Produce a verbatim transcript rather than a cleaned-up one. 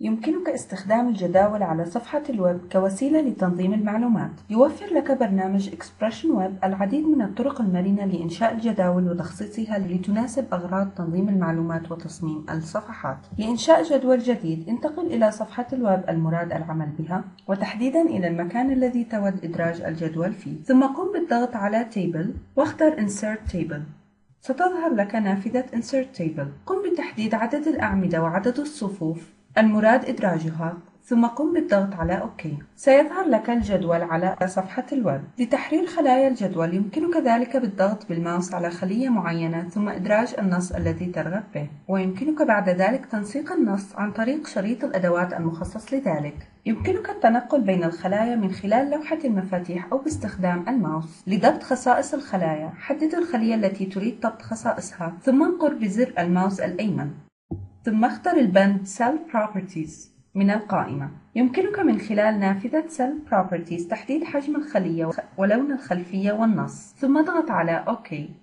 يمكنك استخدام الجداول على صفحة الويب كوسيلة لتنظيم المعلومات. يوفر لك برنامج إكسبريشن ويب العديد من الطرق المرنة لإنشاء الجداول وتخصيصها لتناسب أغراض تنظيم المعلومات وتصميم الصفحات. لإنشاء جدول جديد، انتقل إلى صفحة الويب المراد العمل بها، وتحديدا إلى المكان الذي تود إدراج الجدول فيه، ثم قم بالضغط على Table واختر Insert Table. ستظهر لك نافذة Insert Table. قم بتحديد عدد الأعمدة وعدد الصفوف المراد إدراجها، ثم قم بالضغط على أوكي. سيظهر لك الجدول على صفحة الويب. لتحرير خلايا الجدول يمكنك ذلك بالضغط بالماوس على خلية معينة ثم إدراج النص الذي ترغب به، ويمكنك بعد ذلك تنسيق النص عن طريق شريط الأدوات المخصص لذلك. يمكنك التنقل بين الخلايا من خلال لوحة المفاتيح أو باستخدام الماوس. لضبط خصائص الخلايا، حدد الخلية التي تريد ضبط خصائصها ثم انقر بزر الماوس الأيمن، ثم اختر البند Cell Properties من القائمة. يمكنك من خلال نافذة Cell Properties تحديد حجم الخلية ولون الخلفية والنص، ثم اضغط على OK.